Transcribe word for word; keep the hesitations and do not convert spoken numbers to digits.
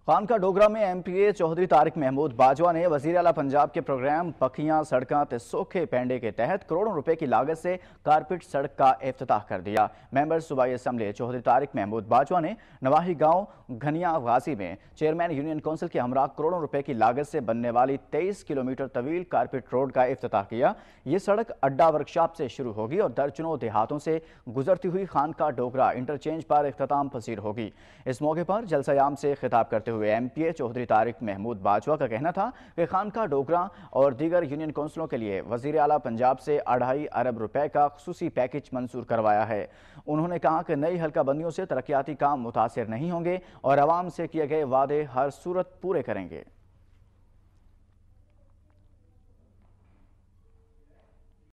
खानका डोगरा में M P A Chaudhry Tariq Mahmood Bajwa ने वजीर आला पंजाब के प्रोग्राम पक्कियां सड़कां ते सोखे पेंडे के तहत करोड़ों रुपए की लागत से कारपेट सड़क का इफ्तिताह कर दिया। मेंबर सूबाई असम्बली चौधरी तारिक महमूद बाजवा ने नवाही गांव घनिया गाजी में चेयरमैन यूनियन काउंसिल के हमरा करोड़ों रुपए की लागत से बनने वाली तेईस किलोमीटर तवील कारपेट रोड का इफ्तिताह किया। ये सड़क अड्डा वर्कशॉप से शुरू होगी और दर्जनों देहातों से गुजरती हुई खानका डोगरा इंटरचेंज पर इख्तिताम पसीर होगी। इस मौके पर जलसायाम से खिताब करते हुए M P A Chaudhry Tariq Mahmood Bajwa का कहना था कि खानका डोगरा और दीगर यूनियन काउंसिलों के लिए वजीर आला पंजाब से अढ़ाई अरब रुपए का खुसूसी पैकेज मंजूर करवाया है। उन्होंने कहा कि नई हल्का बंदियों से तरक्याती काम मुतासिर नहीं होंगे और आवाम से किए गए वादे हर सूरत पूरे करेंगे।